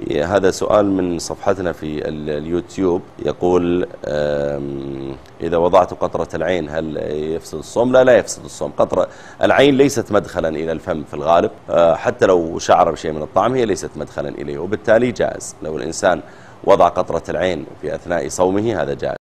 هذا سؤال من صفحتنا في اليوتيوب، يقول إذا وضعت قطرة العين هل يفسد الصوم؟ لا يفسد الصوم. قطرة العين ليست مدخلا إلى الفم في الغالب، حتى لو شعر بشيء من الطعم هي ليست مدخلا إليه، وبالتالي جائز لو الإنسان وضع قطرة العين في أثناء صومه، هذا جائز.